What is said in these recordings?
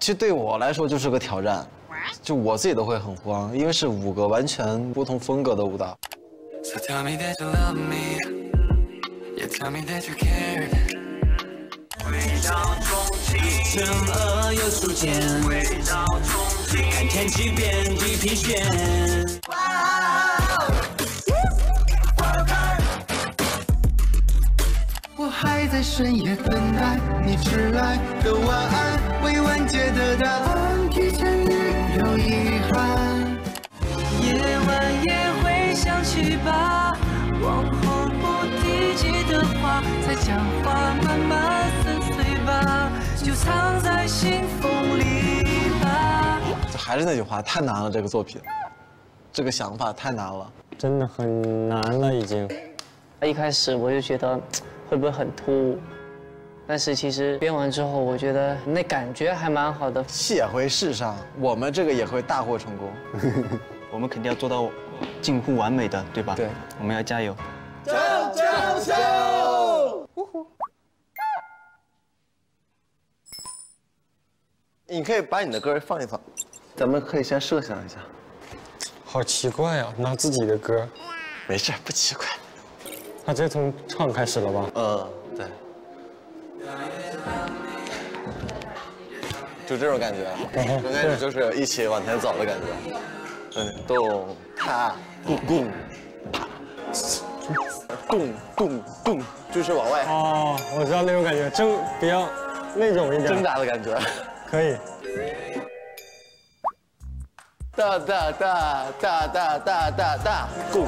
其实对我来说就是个挑战，就我自己都会很慌，因为是5个完全不同风格的舞蹈。 So tell me that you love me, you tell me that you care. 回到重庆，惩恶又初见。回到重庆，看天气变地平线。我还在深夜等待你迟来的晚安，未完结的答案，提前预留遗憾。夜晚也会想起吧，往后不提及的话，才将话慢慢撕碎吧，就藏在信封里吧。 还是那句话，太难了，这个作品，这个想法太难了， 真的很难了已经。 一开始我就觉得会不会很突兀，但是其实编完之后，我觉得那感觉还蛮好的。 戏也会试上，我们这个也会大获成功。 我们肯定要做到近乎完美的，对吧？ 对， 我们要加油！ 加油！加油！加油！ 你可以把你的歌放一放，咱们可以先设想一下。 好奇怪啊，拿自己的歌。 没事，不奇怪。 他直接从唱开始了吧？ 对。就这种感觉，刚开始就是一起往前走的感觉。动踏蹦啪，动，就是往外。 哦，我知道那种感觉，比较那种一点。 挣扎的感觉。 可以。 哒，拱，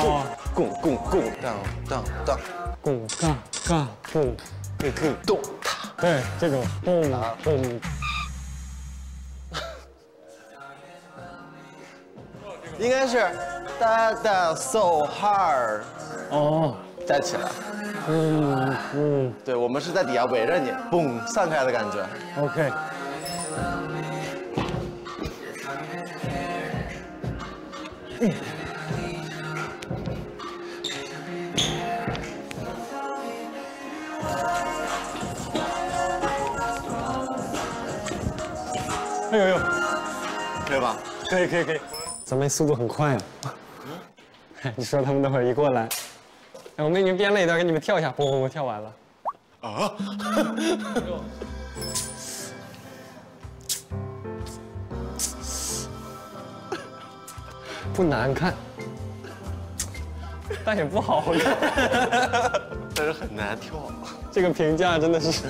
当，动踏。 对，这种蹦。 应该是哒 so hard， 哦， 站起来，对，我们是在底下围着你，嘣，散开的感觉。 OK。哎呦， 可以吧？ 可以。咱们速度很快啊！你说他们等会儿一过来，哎，我们已经编了一段，给你们跳一下，不，跳完了。 啊！ 不难看，但也不好看， 但是很难跳。 这个评价真的是。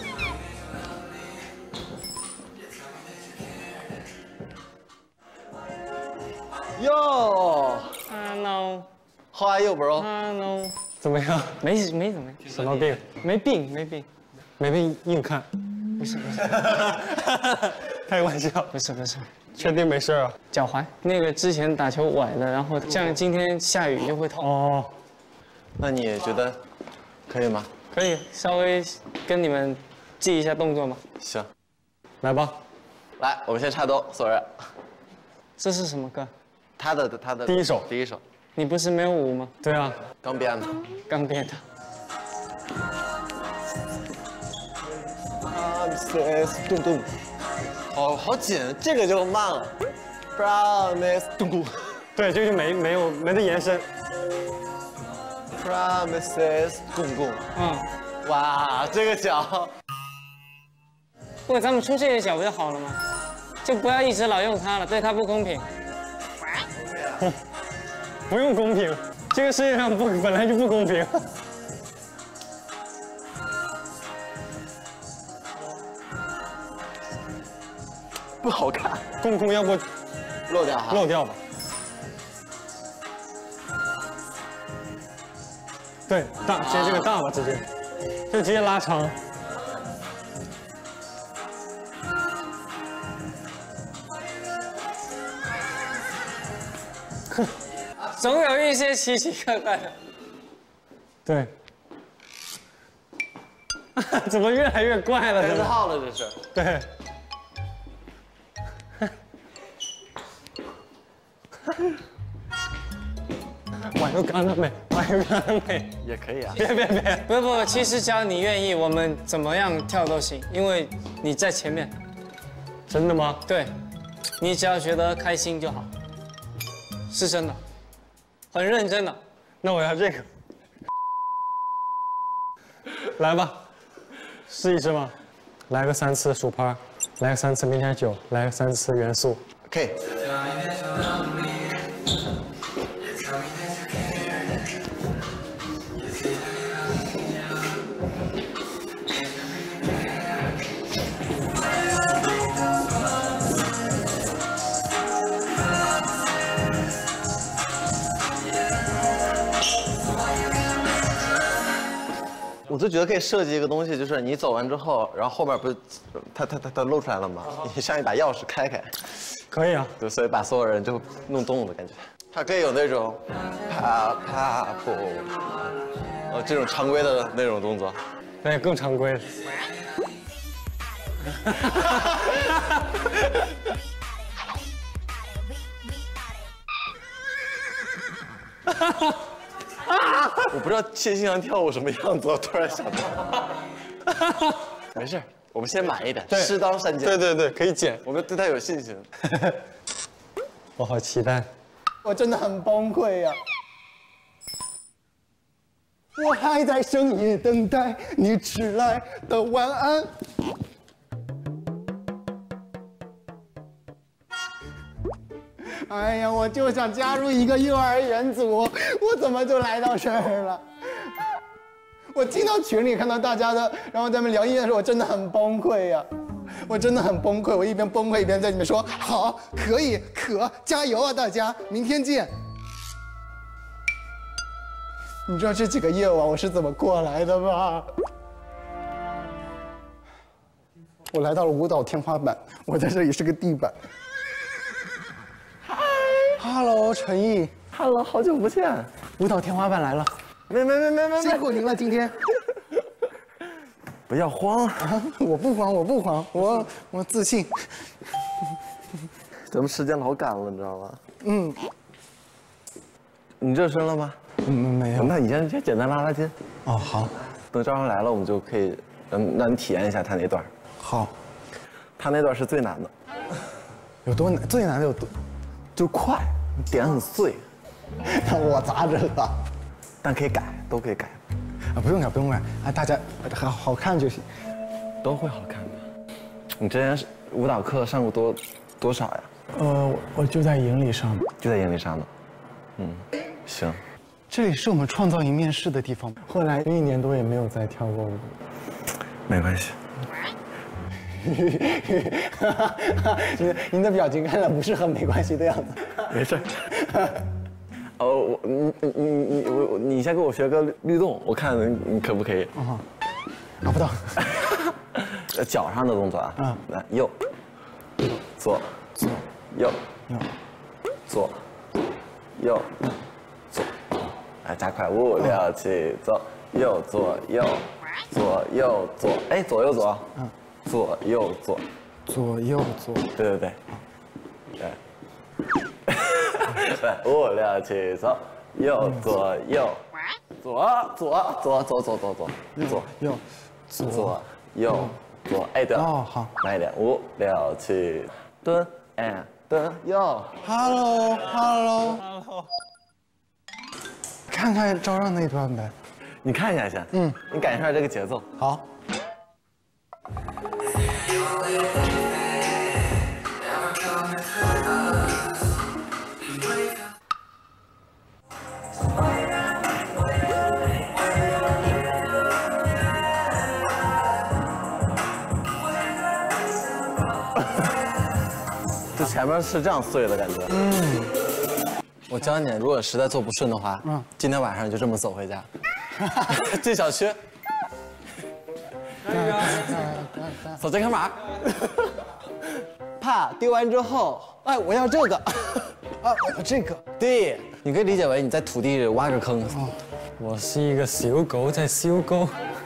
哟 Hello， ，How are you, bro？ Hello， 怎么样？ 没怎么样。 什么病？ 没病， 硬看。 不是， 开玩笑。 不是。 确定没事啊？ 脚踝那个之前打球崴的，然后像今天下雨就会痛。 哦， 那你觉得可以吗？ 可以，稍微跟你们记一下动作吗？ 行， 来吧。 来，我们先插兜，所有人。 这是什么歌？ 他的第一首。 你不是没有舞吗？ 对啊， 刚编的。 刚编的。 动，好紧，这个就慢了。Promise， 动。 对，这个就没得延伸。 Promises， 动。哇，这个脚。 不，咱们出这个脚不就好了吗？就不要一直老用它了，对它不公平。 不用公平，这个世界上本来就不公平。 不好看。 公要不漏掉哈。 漏掉吧。对，接这个大吧，直接拉长。 总有一些奇奇怪怪的。 对。怎么越来越怪了？ 跟号了这是。 对。我又干了没？ 也可以啊。 别！ 不，其实只要你愿意，我们怎么样跳都行，因为你在前面。 真的吗？ 对，你只要觉得开心就好，是真的，很认真的。 那我要这个。来吧，试一试吗？来个3次薯片，来个3次明天酒，来个3次元素。 OK。我就觉得可以设计一个东西，就是你走完之后，然后后面不是它露出来了吗？你像一把钥匙开开， 可以啊。 对，所以把所有人就弄动的感觉。它可以有那种啪啪噗，这种常规的那种动作。 对，更常规了。 我不知道谢欣阳跳舞什么样子，我突然想到。没事，我们先满一点，适当删减。 对，可以剪。 我们对他有信心。 我好期待。 我真的很崩溃呀！我还在深夜等待你迟来的晚安。哎呀，我就想加入一个幼儿园组，我怎么就来到这儿了？我进到群里看到大家的，然后咱们聊音乐的时候，我真的很崩溃呀！我真的很崩溃，我一边崩溃一边在里面说好，可以，加油啊，大家，明天见。你知道这几个夜晚我是怎么过来的吗？我来到了舞蹈天花板，我在这里是个地板。Hello， 陈毅 Hello， 好久不见。 舞蹈天花板来了。 没， 辛苦您了，今天。 不要慌啊！我不慌，我自信。 咱们时间老赶了，你知道吗？ 嗯。 你热身了吗？ 没有。 那你先简单拉筋。 哦，好。 等赵上来了，我们就可以让你体验一下他那段。 好。 他那段是最难的。 有多难？最难的有多？ 就快，点很碎。 那我咋整啊？ 但可以改，都可以改。 啊，不用改，啊，大家好看就行。 都会好看的。你之前舞蹈课上过多少呀？ 我就在营里上的。 就在营里上的。行。 这里是我们创造营面试的地方。后来 1年多也没有再跳过舞。 没关系。 您的表情看来不是很没关系的样子。 没事。你先给我学个律动，我看你可不可以？ 拿不到。 脚上的动作啊。来，右，左，右，左，右，左。来，加快，5、6、7，走，右左右，左右左，哎，左右左，左右左， 左右左。 对。对。来，5、6、7，走，右左右，左右左，哎，对了， 哦，好， 慢一点，5、6、7，蹲蹲右。 Hello。看看赵让那段呗。 你看一下先，你感受一下这个节奏。 好。 就前面是这样碎的感觉。我教你，如果实在做不顺的话，今天晚上就这么走回家。进小区。走健康码。 啪，丢完之后，哎，我要这个。啊，我要这个。 对，你可以理解为你在土地里挖个坑。 我是一个小狗在修沟。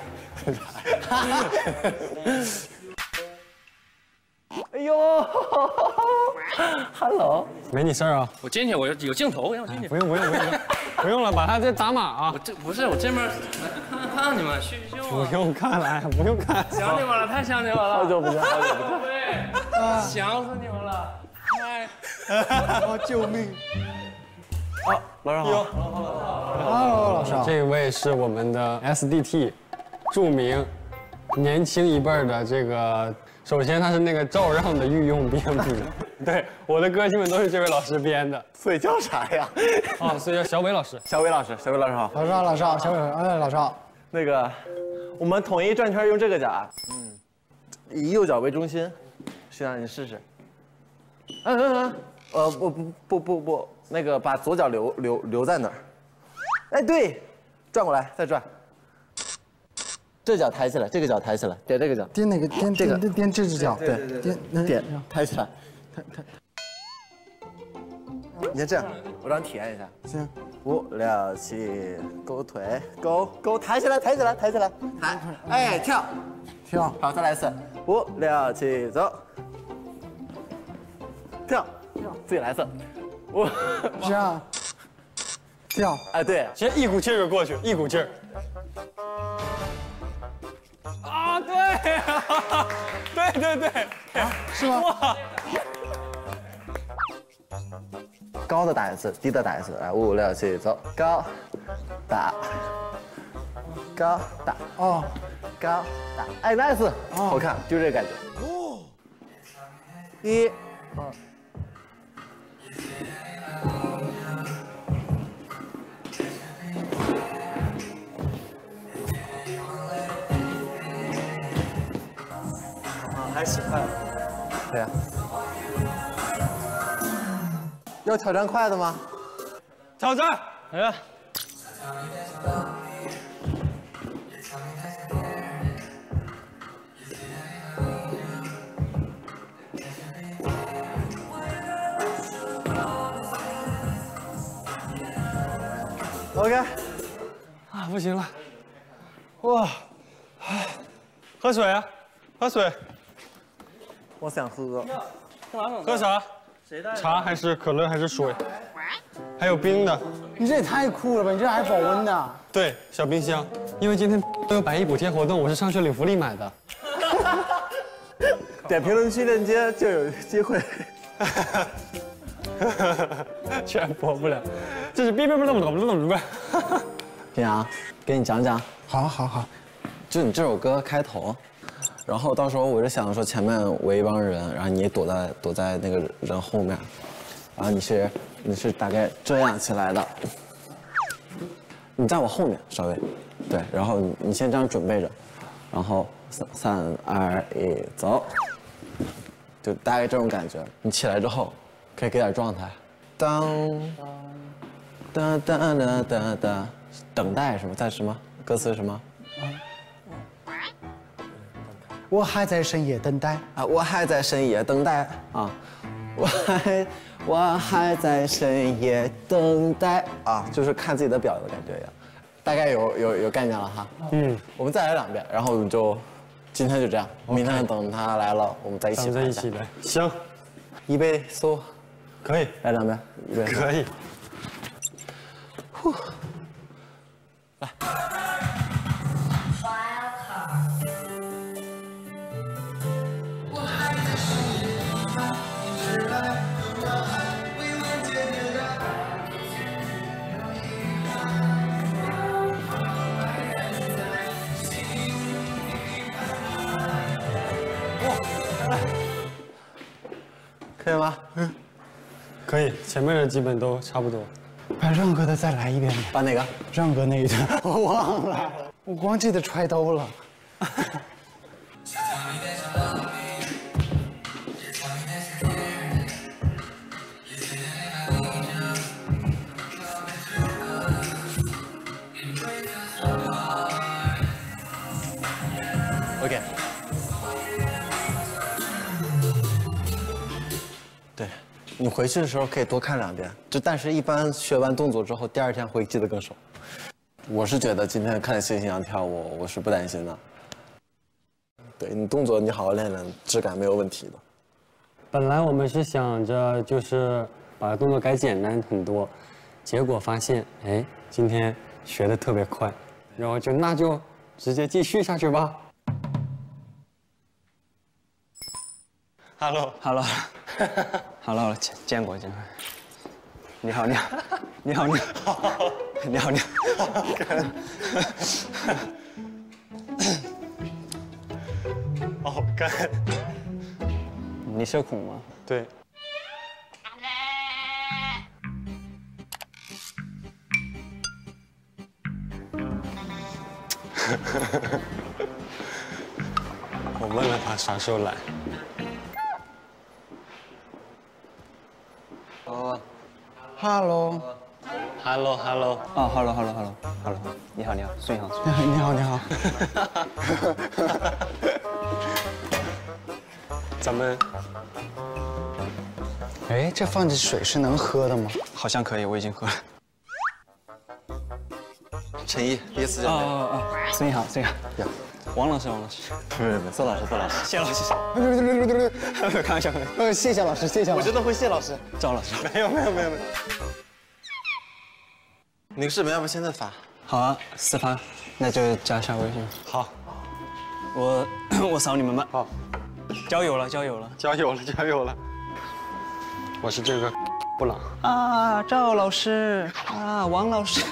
哎呦 ，Hello， 没你事儿啊。 我进去，我有镜头，让我进去。 不用了，把他这打码啊。 我这边看你们叙叙旧。 不用看了，不用看。 想你们了，太想你们了。 好久不见。 对。 想死你们了！哎， 哦，救命！ 老师好。 哦，老师好。 这位是我们的 SDT， 著名年轻一辈儿的这个，首先他是那个赵让的御用编舞，对，我的歌基本都是这位老师编的。 所以叫啥呀？ 哦，所以叫小伟老师。 小伟老师，小伟老师好。 老师好，老师好，小伟，哎，老师好。 那个，我们统一转圈用这个脚啊，以右脚为中心，学长你试试。不，那个把左脚留在那儿。哎，对，转过来再转。这脚抬起来，这个脚抬起来，点这个脚， 颠哪个？颠这个？颠这只脚。 对，点抬起来。你先这样，我让你体验一下。 行。 5、6、7，勾腿，勾，抬起来，抬，哎，跳，好，再来一次，5、6、7，走，跳，自己来一次，5， 这样，跳， 哎，对， 先一股劲儿过去，一股劲儿。啊，对，对， 是吗？ 哇！ 高的打一次，低的打一次，来5、6、7，走，高，打， 哦， 高打，哎，nice，好看，就这个感觉。1、2。还行快了。对呀。 要挑战快的吗？ 挑战，来了。 OK。 啊，不行了。哇，喝水啊，喝水。 我想喝。 喝啥？ 茶还是可乐还是水？还有冰的。 你这也太酷了吧！你这还保温的？ 对，小冰箱。因为今天都有百亿补贴活动，我是上学领福利买的。 点评论区链接就有机会。 全播不了，这是哔哔哔。 平阳，给你讲讲。 好， 就你这首歌开头。 然后到时候我就想说前面围一帮人，然后你躲在那个人后面，然后你是大概这样起来的，你在我后面稍微，对，然后你先这样准备着，然后3、2、1，走，就大概这种感觉。你起来之后可以给点状态，当，等待什么在什么歌词是什么？ 我还在深夜等待啊，我还在深夜等待啊，我还在深夜等待啊，就是看自己的表的感觉一样，大概有概念了哈。我们再来2遍，然后我们就今天就这样，明天等他来了，我们再一起。 在一起来，行， 预备搜， 可以来2遍，预备可以。 来。 可以吗？ 可以，前面的基本都差不多。 把让哥的再来一遍吧。 把哪个？ 让哥那一段我忘了，我光记得揣兜了。 OK。对，你回去的时候可以多看2遍，但是一般学完动作之后，第2天会记得更熟。我是觉得今天看星星阳跳舞，我是不担心的。对你动作你好好练练，质感没有问题的。 本来我们是想着就是把动作改简单很多，结果发现哎，今天学的特别快，然后那就直接继续下去吧。 ，Hello， 好了，好了，见过。你好，你好， 好干。 你社恐吗？ 对。我问了他啥时候来。 Hello， 哦 ，Hello， 你好，孙好， 你好。 咱们哎，这放着水是能喝的吗？ 好像可以，我已经喝了。 陈毅，第一次见面。 孙好， 呀， 王老师， 不是，宋老师， 谢老师，开玩笑， 谢谢老师，谢谢老师。 我真的会谢老师。 赵老师， 没有。 那个视频要不现在发？ 好啊，私发，那就加一下微信。 好， 我扫你们吧。 好， 交友了。 加油了。我是这个布朗。 啊，赵老师啊，王老师。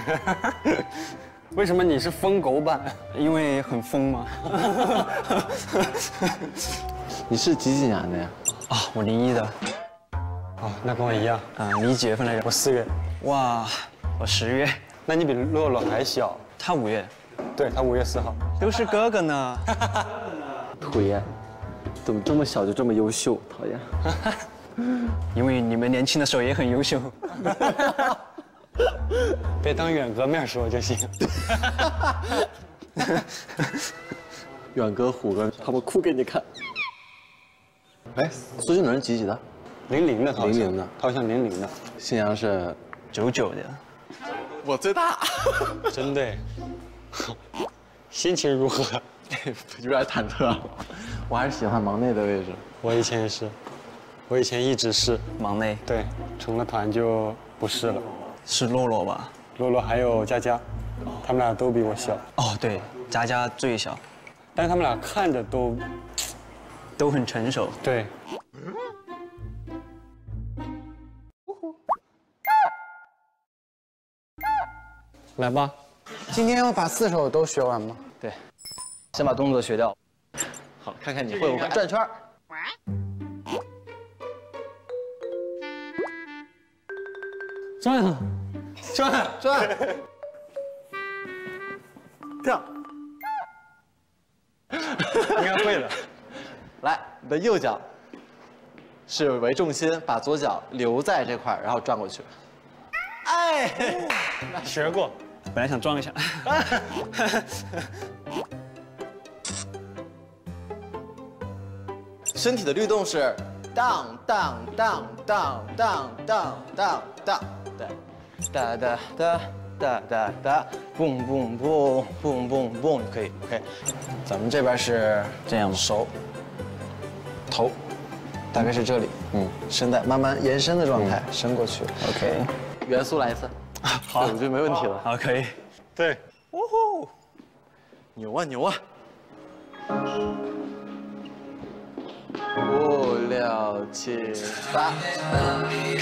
为什么你是疯狗版？因为很疯吗？ 你是几年的呀？ 啊，我01的。 哦，那跟我一样。 啊，你几月份来着？ 我4月。 哇，我10月。 那你比洛洛还小。 他5月。 对，他5月4号。 都是哥哥呢。 讨厌，怎么这么小就这么优秀？讨厌。 因为你们年轻的时候也很优秀。 别当远哥面说就行。 远哥、虎哥，他们哭给你看。哎，苏俊伦几的 00的， 00的， 他好像00的。 信阳是 99的。 我最大。 真的。心情如何？ 有点忐忑。我还是喜欢忙内的位置。 我以前也是，我以前一直是忙内。 对，成了团就不是了。 是洛洛吧？ 洛洛还有佳佳，他们俩都比我小。 哦，对，佳佳最小， 但是他们俩看着都很成熟。 对。 来吧。 今天要把4首都学完吗？ 对，先把动作学掉。 好，看看你会不会转圈儿。 转， 跳。 应该会的。 来，你的右脚是为重心，把左脚留在这块儿，然后转过去。哎， 学过。 本来想装一下。 身体的律动是当当当当当当当当，对，哒哒哒哒哒哒，嘣嘣嘣嘣嘣嘣，可以 OK。咱们这边是这样吗？ 手、头，大概是这里，伸带慢慢延伸的状态，伸过去 OK。 元素来一次，好，我觉得没问题了。 好，可以。 对。 呜呼，牛啊牛啊！5、6、7、8。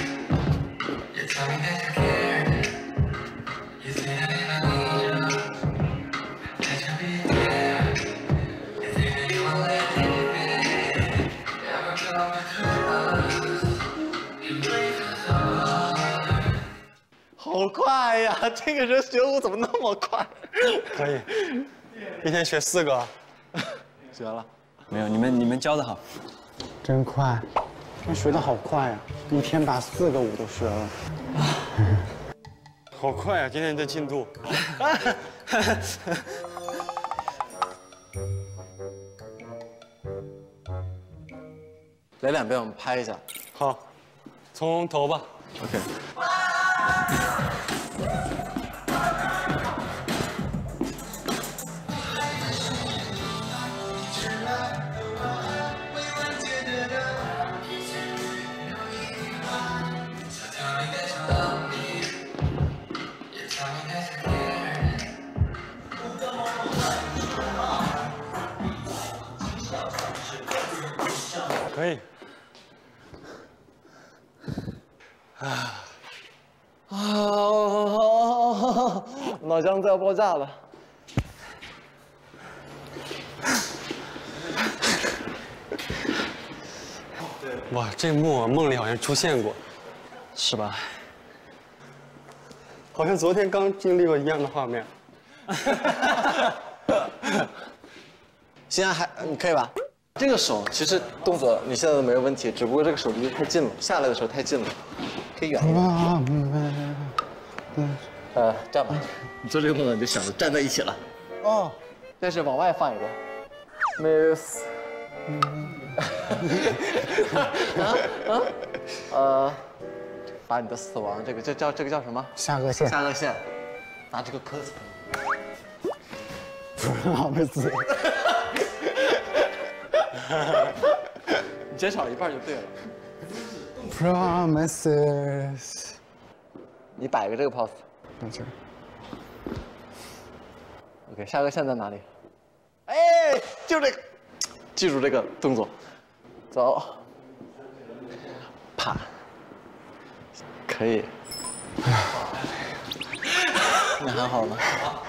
好快呀！这个人学舞怎么那么快？ 可以。一天学4个。 学了。 没有，你们教的好。 真快，这学的好快呀！一天把4个舞都学了。 好快啊！今天的进度。 来2遍，我们拍一下。 好，从头吧。 OK。 可可以。 脑浆子要爆炸了。 哇，这幕我梦里好像出现过， 是吧？ 好像昨天刚经历过一样的画面。 现在你可以吧？这个手其实动作你现在都没有问题，只不过这个手离得太近了，下来的时候太近了，可以远一点。这样吧，你做这个动作你就想着站在一起了。哦，但是往外放一个。Miss。把你的死亡这个这叫什么？ 下颚线。 下颚线，拿这个磕死。 好没死。 你减少一半就对了。 Promises。 你摆个这个 pose。 在这儿。 OK， 下颚线在哪里？哎，就这个，记住这个动作，走，啪，可以。你还好吗？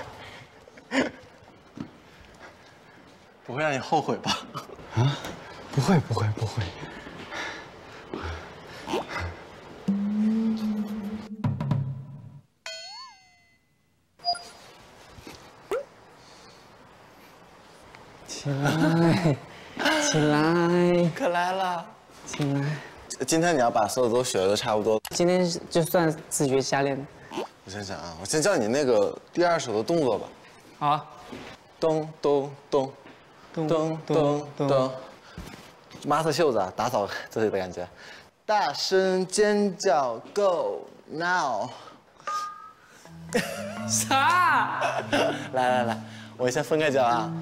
不会让你后悔吧？ 啊，不会。起来，起来， 可来了！ 起来！ 今天你要把所有都学的差不多。 今天就算自学瞎练。 我想想啊，我先教你那个第二首的动作吧。 好啊。 咚咚咚，咚咚咚。马特袖子啊，打扫自己的感觉。大声尖叫 ，Go now！ 啥？ 来，我先分开教啊。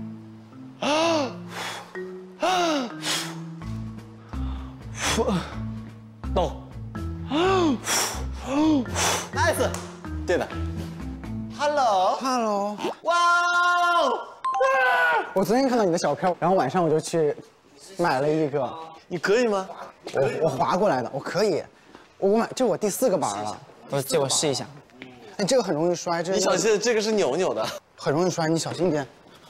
动。Nice， 对的。Hello， 哇哦！ 我昨天看到你的小票，然后晚上我就去买了一个。 你可以吗？ 我划过来的，我可以。我买，这是我第4个板了。 借我试一下。 哎，这个很容易摔， 你小心，这个是扭扭的， 很容易摔，你小心点。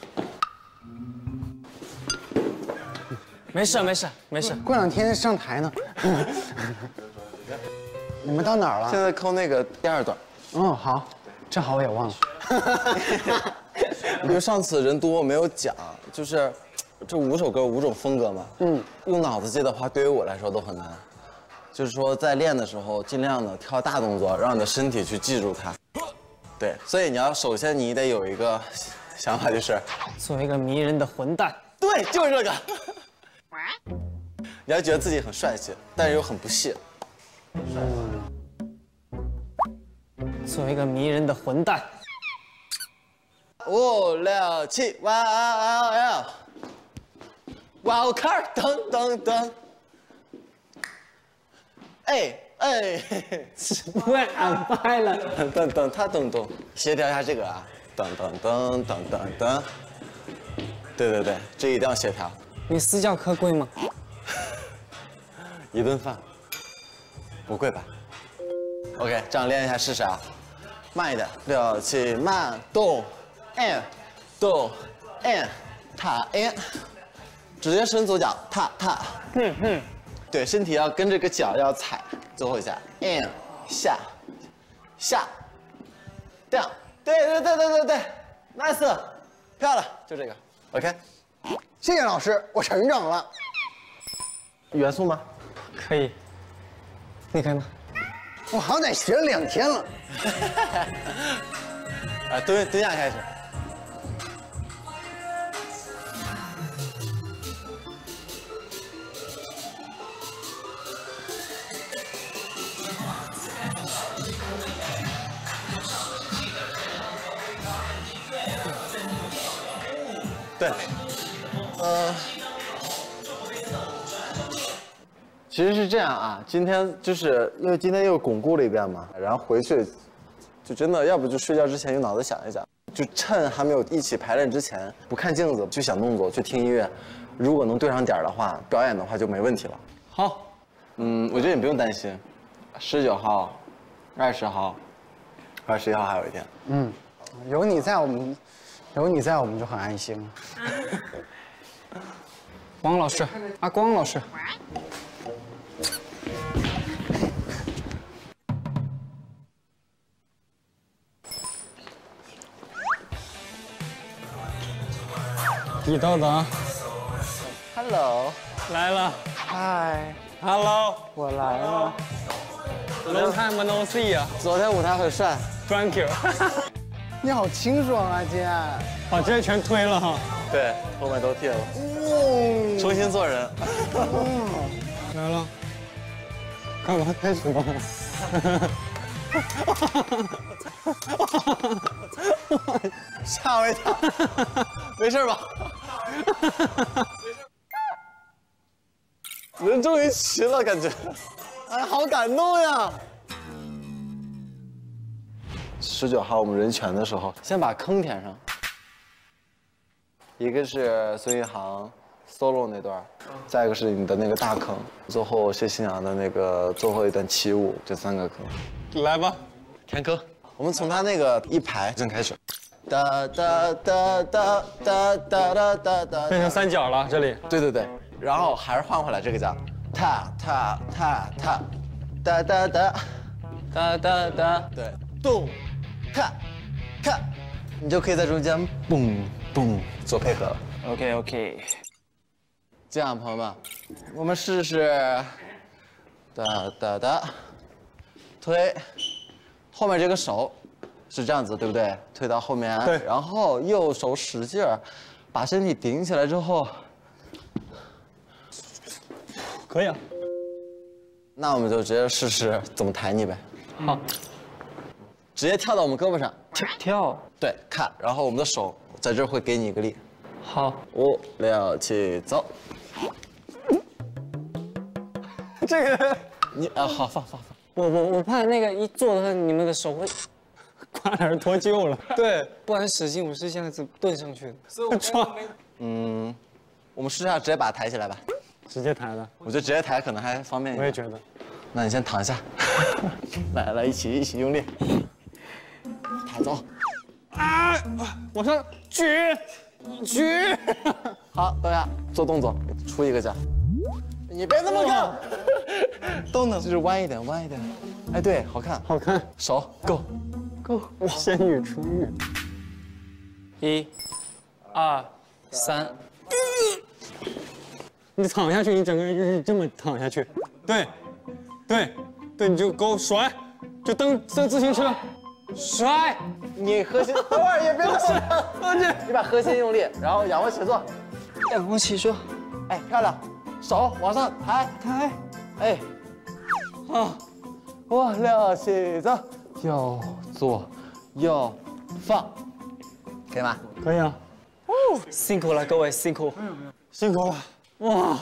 没事。 过2天上台呢。你们到哪儿了？ 现在扣那个第2段。 嗯，好，正好我也忘了。 因为上次人多没有讲，就是这5首歌5种风格嘛。用脑子记的话，对于我来说都很难。就是说在练的时候，尽量的挑大动作，让你的身体去记住它。对，所以首先你得有一个想法，就是做一个迷人的混蛋。 对，就是这个。你要觉得自己很帅气，但是又很不屑。 做一个迷人的混蛋。 5、6、7，哇哦，car， 噔，哎， 喂，俺拍了。 噔，他噔，协调一下这个啊，噔，对，这一定要协调。 你私教课贵吗 ？1顿饭，不贵吧 ？OK， 这样练一下试试啊，慢一点，6、7，慢，动 ，and， 动 ，and， 踏 and， 直接伸左脚，踏，对，身体要跟这个脚要踩，最后一下 ，and， 下 ，down， 对 ，nice， 漂亮，就这个 ，OK。 谢谢老师，我成长了。 元素吗？ 可以。你可以吗？ 我好歹学了2天了。 啊，蹲下开始。对，其实是这样啊，今天就是因为今天又巩固了一遍嘛，然后回去就真的要不就睡觉之前用脑子想一想，就趁还没有一起排练之前，不看镜子，去想动作，去听音乐， 如果能对上点儿的话，表演的话就没问题了。 好， 我觉得你不用担心，19号、20号、21号还有一天。 有你在，我们就很安心了。王老师，阿光老师， 李道德 Hello， 来了， 嗨， Hello， 我来了。 long time no see 啊昨天舞台很帅， ，Thank you。 你好清爽啊，姐。 好，这些全推了哈。 对，后面都剃了，重新做人。 来了，干嘛开始吗？ 吓我一跳，没事吧？人终于齐了，感觉，哎，好感动呀！19号我们人全的时候，先把坑填上。一个是孙一航 solo 那段，再一个是你的那个大坑，最后谢新阳的那个最后一段起舞，这3个坑。 来吧， 填坑。我们从他那个一排正开始，哒哒哒哒哒哒哒哒哒， 变成三角了，这里。 对对对，然后还是换回来这个叫踏踏踏踏，哒哒哒哒哒哒，对，动，踏，踏，你就可以在中间蹦蹦做配合了。 OK， 这样，朋友们，我们试试，哒哒哒，推，后面这个手是这样子，对不对？推到后面， 对， 然后右手使劲儿，把身体顶起来之后， 可以啊。 那我们就直接试试怎么抬你呗。 好， 直接跳到我们胳膊上， 跳， 对，看，然后我们的手在这儿会给你一个力。 好， 5、6、7，走。 这个你啊，好，放。 我怕那个一做的话，你们的手会， 快点脱臼了。对， 不然使劲，我是这样子蹲上去的。 我们试一下，直接把它抬起来吧。 直接抬的， 我觉得直接抬可能还方便一点。 我也觉得。 那你先躺下，来，一起用力，抬走。 啊！往上举。 好，等下做动作，出一个脚。你别那么干，都能，就是弯一点。哎，对，好看， 好看。 手 go， 哇，仙女出浴。 1、2、3， 你躺下去，你整个人就是这么躺下去。对，你就给我甩，就蹬自行车，甩。 你核心，等会儿也别动，你把核心用力，然后仰卧起坐， 仰卧起坐， 哎，漂亮，手往上抬，哎，好，5、6、7，走，右左右放，可以吗？ 可以啊， 辛苦了各位，辛苦。 辛苦了。哇，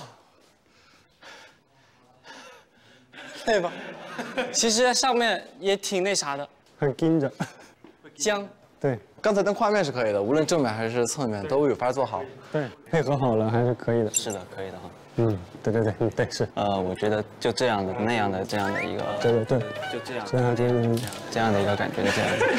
对吧？其实上面也挺那啥的， 很盯着。 僵。 对刚才的画面是可以的，无论正面还是侧面都有法做好。 对，配合好了还是可以的。 是的，可以的哈。 对是。 我觉得就这样的、那样的、这样的一个， 对， 就这样， 这样的一个感觉，就这样的。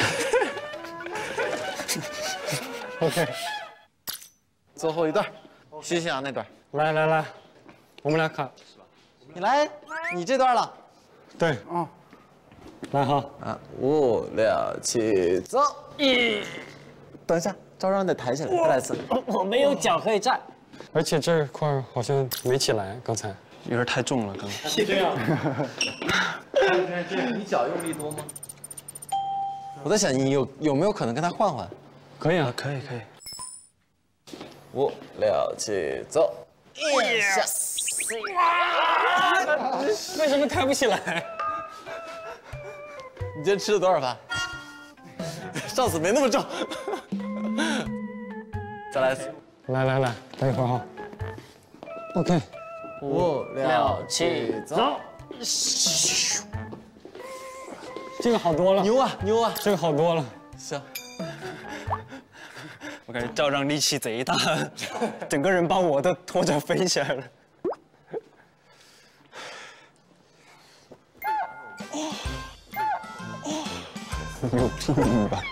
OK， 最后一段，西西洋那段， 来，我们俩看。 你来，你这段了。 对，来哈。 啊，5、6、7，走。等一下，照让得抬起来，再来一次。 我没有脚可以站， 而且这块儿好像没起来，刚才有点太重了，刚刚。 这样。 你脚用力多吗？我在想，你有没有可能跟他换换？ 可以啊， 可以。 5、6、7，走。 为什么抬不起来？ 你今天吃了多少饭？上次没那么重。再来一次。 来，等一会儿哈。OK。 5、6、7，走。 这个好多了。 牛啊！ 这个好多了。 行。 感觉赵让力气贼大，整个人把我都拖着飞起来了。 你有病吧？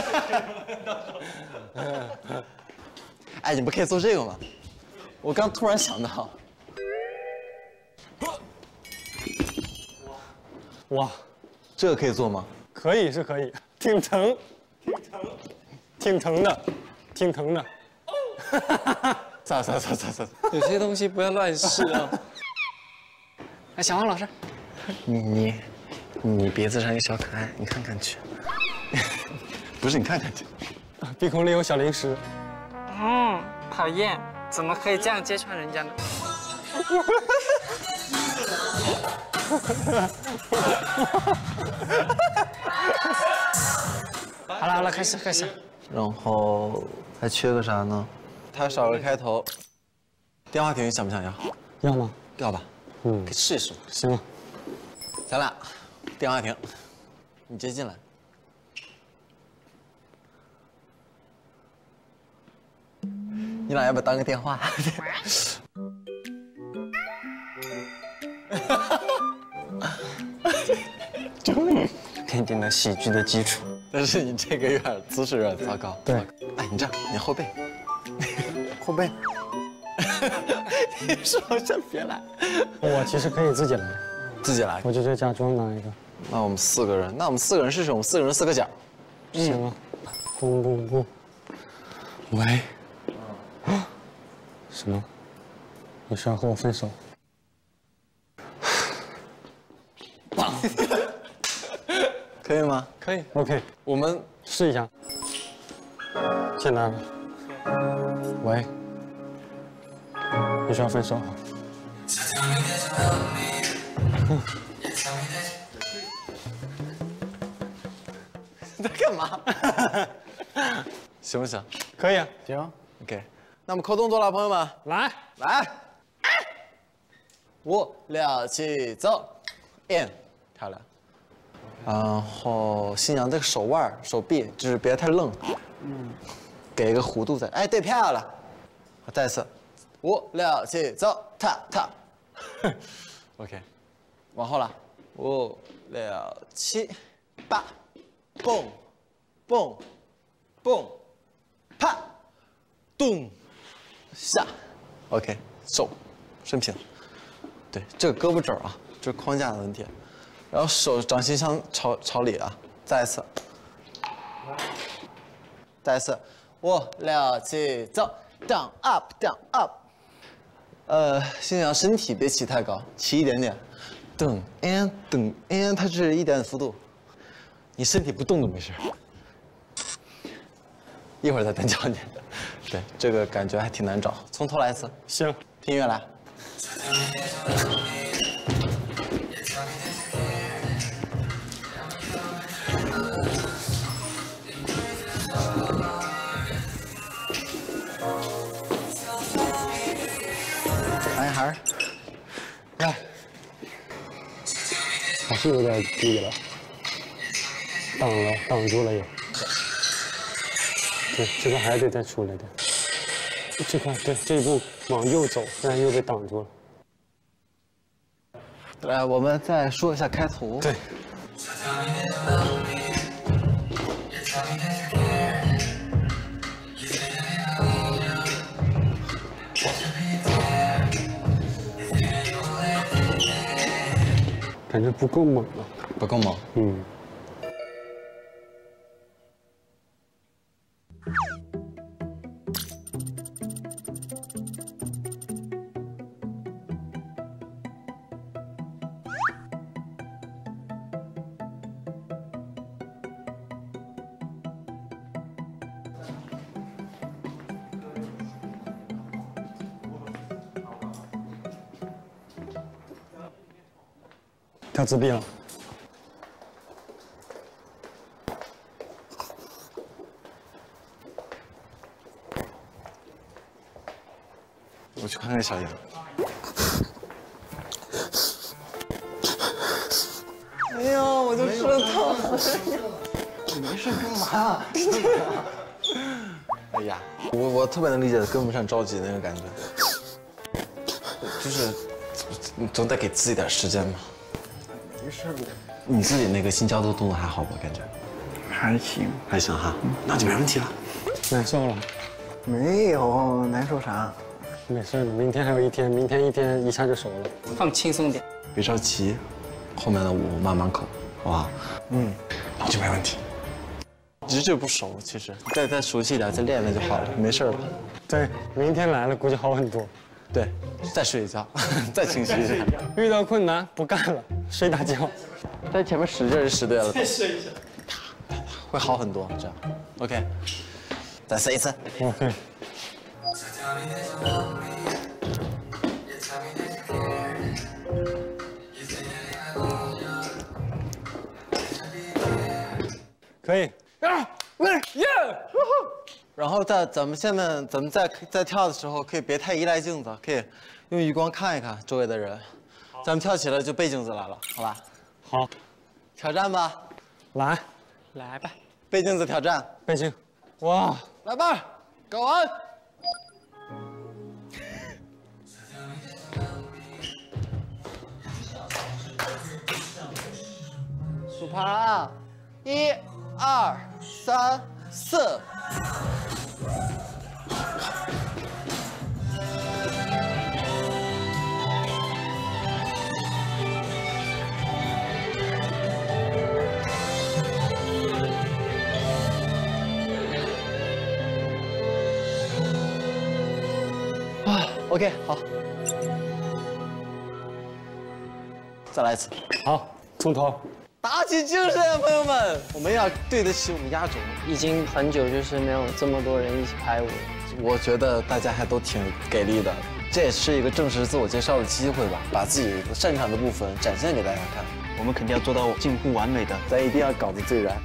哎，你不可以做这个吗？我刚突然想到， 哇， 这个可以做吗？ 可以是可以，挺疼，挺疼的，挺疼的。 算了， 有些东西不要乱试啊。哎，小王老师， 你鼻子上有小可爱，你看看去。不是，你看看去。 鼻孔里有小零食。 讨厌，怎么可以这样揭穿人家呢？好了，开始。 然后还缺个啥呢？它少个开头。电话亭你想不想要？ 要吗？ 要吧。可以试一试。 行了。 咱俩电话亭，你接进来。你俩要不要当个电话？ 奠定了喜剧的基础。 但是你这个有点姿势有点糟糕。 对。 哎，你这样，你后背。 后背。 你说先别来。 我其实可以自己来。 自己来。 我就假装拿一个。 那我们4个人，试试，我们4个人4个角。 行了。不。喂。什么？你是要和我分手？ 可以吗？ 可以。OK， 我们试一下。进来了。喂。你是要分手？ 你在干嘛？行不行？ 可以啊。 行。 OK， 那我们扣动作了，朋友们， 来。 5、6、7，走 ，in， 漂亮。然后新娘这个手腕、手臂就是别太愣，给一个弧度在。哎，对，漂亮。再一次，5、6、7，走，踏。OK， 往后了，5、6、7、8，蹦，啪，咚，下。OK， 手，伸平。 对，这个胳膊肘啊，这是框架的问题。然后手掌心向朝里啊，再一次，5、6、7，走 ，down up。新娘身体别起太高，起一点点，噔 and，它是一点点幅度，你身体不动都没事。一会儿再单教你。对，这个感觉还挺难找，从头来一次。 行， 听音乐来。 男孩儿，来， 还是有点低了，挡住了又。对，这个还得再出来点。这块对，这一步往右走，不然又被挡住了。 来，我们再说一下开头。 对。感觉不够猛了。 不够猛。 跳自闭了。 我去看看小杨。哎呀，我就知道。 你没事干嘛？ 哎呀，我特别能理解跟不上着急那个感觉，就是你总得给自己点时间嘛。 没事的。 你自己那个心焦的动作还好不？感觉还行， 还行哈，那就没问题了。 难受了？ 没有，难受啥？ 没事的，明天还有一天，明天一天一下就熟了。 放轻松点。 别着急，后面的舞慢慢扣，好不好？那就没问题。只是这不熟，其实再熟悉一点，再练练就好了，没事了。 对，明天来了估计好很多。 对，再睡一觉，再清晰一下。 遇到困难不干了，睡大觉。 在前面使劲就使对了。再试一下，会好很多。这样 ，OK， 再试一次。 OK。可以。 然后咱们在跳的时候，可以别太依赖镜子，可以用余光看一看周围的人。咱们跳起来就背镜子来了，好吧？ 好， 挑战吧， 来吧， 背镜子挑战， 背镜。哇， 来吧，搞完。数拍啊，1、2、3、4。OK， 好，再来一次。 好，从头。 打起精神呀，朋友们！我们要对得起我们压轴。 已经很久就是没有这么多人一起拍舞了。 我觉得大家还都挺给力的，这也是一个正式自我介绍的机会吧，把自己擅长的部分展现给大家看。 我们肯定要做到近乎完美的， 咱一定要搞得最燃。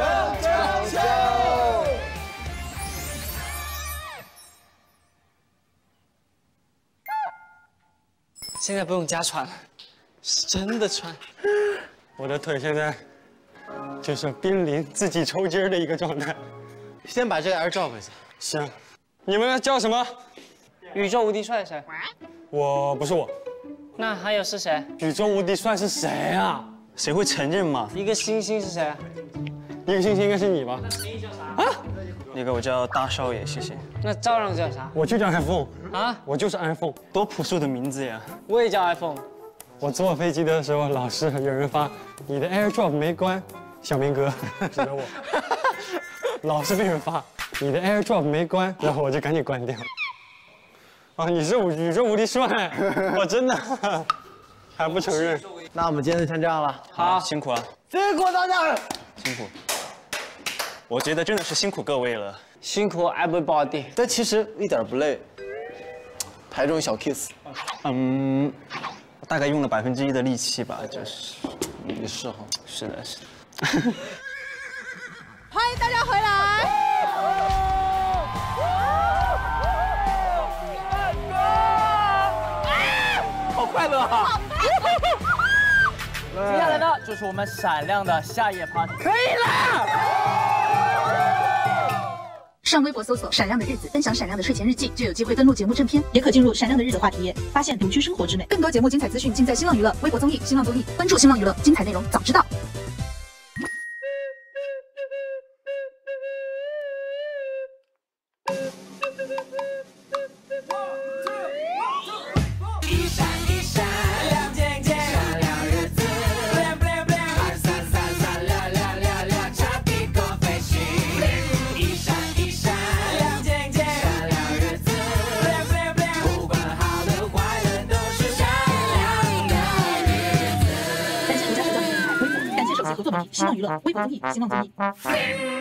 现在不用加喘了，是真的喘。 我的腿现在就是濒临自己抽筋的一个状态。 先把这个 AirDrop 一下。 行，你们叫什么？ 宇宙无敌帅谁？ 我不是我。 那还有是谁？ 宇宙无敌帅是谁啊？ 谁会承认嘛？ 一个星星是谁？ 一个星星应该是你吧？ 啊？ 那个我叫大少爷，谢谢。 那照让叫啥？ 我就叫 iPhone 啊， 我就是 iPhone， 多朴素的名字呀！ 我也叫 iPhone。 我坐飞机的时候，老是有人发你的 AirDrop 没关，小明哥指着我，老是被人发你的 AirDrop 没关，然后我就赶紧关掉。啊，你是宇宙无敌帅，我真的还不承认。 那我们今天就先这样了， 好， 辛苦啊， 辛苦大家了， 辛苦。我觉得真的是辛苦各位了， 辛苦 everybody。 但其实一点不累，排这种小 kiss， 大概用了1%的力气吧，就是。 也是哈， 是的，是的。 欢迎大家回来。 好快乐啊！接下来呢，就是我们闪亮的夏夜 party。可以了。 上微博搜索“闪亮的日子”，分享闪亮的睡前日记，就有机会登录节目正片，也可进入闪亮的日子话题页，发现独居生活之美。更多节目精彩资讯尽在新浪娱乐微博综艺、新浪综艺，关注新浪娱乐，精彩内容早知道。合作媒体新浪娱乐微博综艺、新浪综艺。